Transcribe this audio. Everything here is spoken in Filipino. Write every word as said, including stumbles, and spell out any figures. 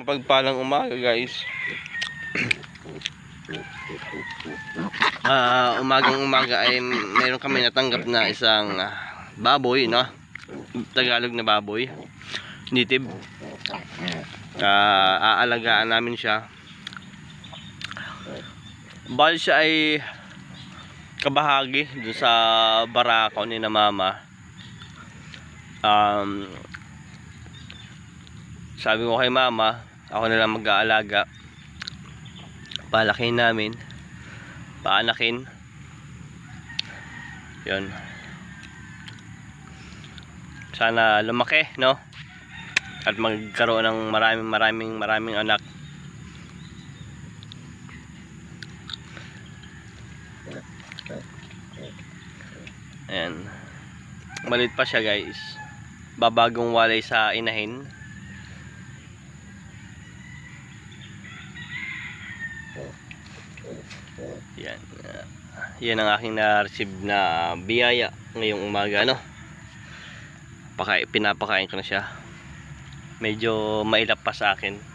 Mapagpalang umaga guys. uh, Umagang umaga ay mayroon kami natanggap na isang uh, baboy, no? Tagalog na baboy, native. uh, Aalagaan namin siya. Bali siya ay kabahagi dun sa barako ni na mama. um, Sabi ko kay mama, ako na lang mag-aalaga. Palakin namin, paanakin. Yun. Sana lumaki, no? At magkaroon ng maraming maraming maraming anak. Ayan. Malit pa siya guys. Babagong walay sa inahin. Yan. Uh, yan ang aking na-receive na biyaya ngayong umaga, no? Paka pinapakain ko na siya. Medyo mailap pa sa akin.